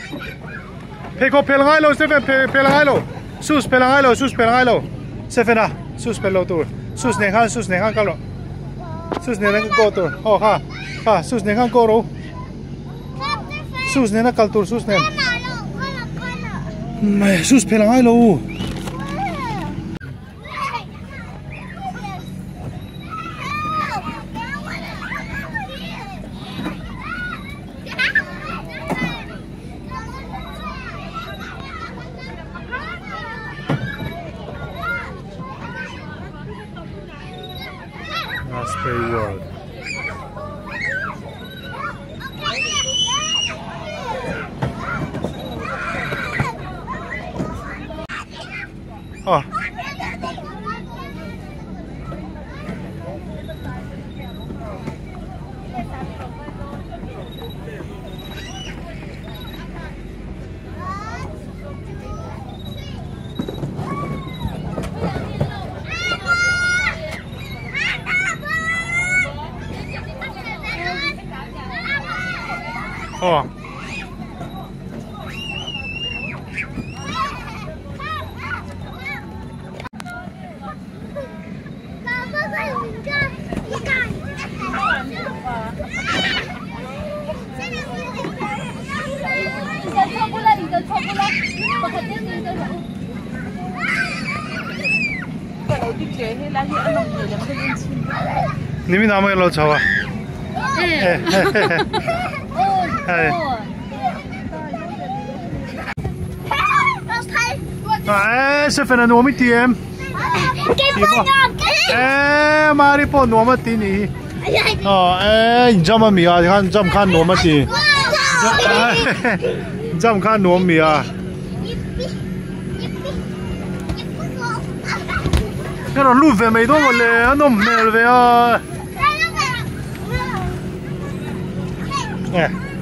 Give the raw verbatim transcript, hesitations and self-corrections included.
pe ko pel ngai lo seven pe pel ngai lo sus pel ngai lo sus pel ngai lo seven à sus pel lo tu sus ne khan sus ne khan ka lo sus ne na ko tu oh ha ha sus ne khan ko ro sus ne na kal tur sus ne mày sus pel ngai lo Raspberry World. Oh. Oh. Ni mi nama lo chawa. Eh. Eh. Eh, sẽ phải là nuôi mấy tiệm. Eh, mà đi po nuôi mấy tí nè. Ờ, eh, chăm mà mì à, khăn chăm khăn nuôi mấy tí. Chăm khăn nuôi mì à. cái nó lụt về mấy đó mà lẽ nó mệt về à. Nè.